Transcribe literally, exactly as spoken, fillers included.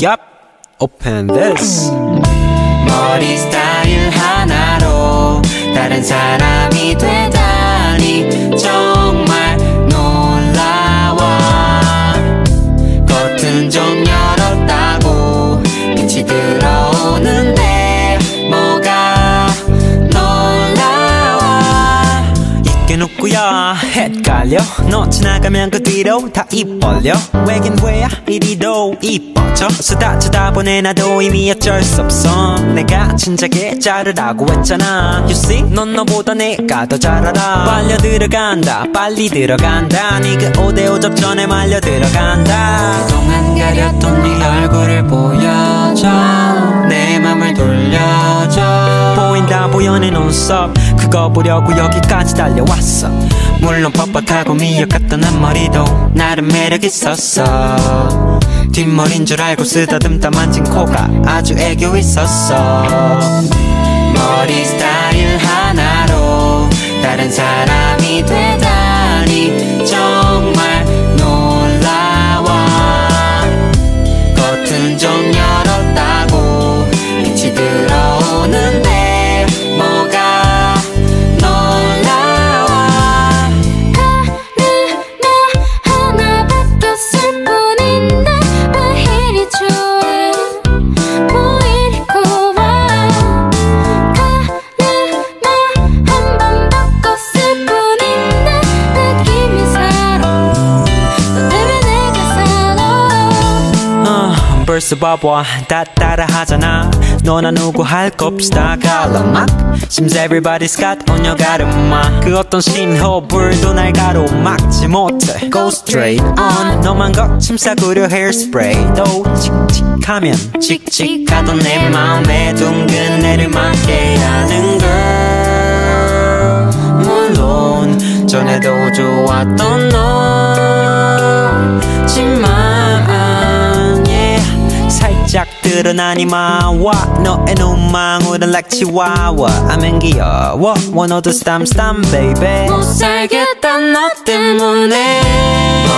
Yup, open this. 머리 스타일 하나로 다른 사람이 되다니 정말 놀라워. 겉은 좀 열었다고 빛이 들어오는데 뭐가 놀라워. 있긴 없구야 헷갈려. 너 지나가면 그 뒤로 다 입 벌려. 왜긴 왜야 이리도 이뻐져서 다 쳐다보네. 나도 이미 어쩔 수 없어. 내가 진작에 자르라고 했잖아. You see 넌 너보다 내가 더 잘 알아. 빨려 들어간다 빨리 들어간다. 네가 오대오 접전에 말려 들어간다. 그동안 가렸던 네 얼굴을 보여줘. 내 맘을 돌려줘. 보인다 보여내 논섭 그거 보려고 여기까지 달려왔어. 물론 뻣뻣하고 미역같던 앞머리도 나름 매력 있었어. 뒷머린 줄 알고 쓰다듬다 만진 코가 아주 애교 있었어. 머리 스타일 하나로 다른 사람이 되다니 정말 놀라워. 겉은 좀 열었다고 빛이 들어오는데 뭐가 놀라워. 가르마 하나 바뀌었을 뿐인데 왜 이리 좋아 뭐 이리 고와. 가르마 한 번 바꿨을 뿐인데 느낌이 살아. 너 때문에 내가 살아. 어, 벌써 봐봐 다 따라하잖아. 너나 누구 할 거 없이 다 갈라막. Seems everybody's got on your 가르마. 그 어떤 신호불도 날 가로막지 못해. Go straight on. 너만 거침 싸구려 hairspray.도 칙칙하면 칙칙하던 내 마음에 둥근 애를 맞게 하는 girl. 물론 전에도 좋았던 너지만 yeah. 살짝 드러나니 마와. 너의 눈망울은 like 치와와. 하면 귀여워 원어도 스탐 스탐 baby. 못 살겠다 너 때문에.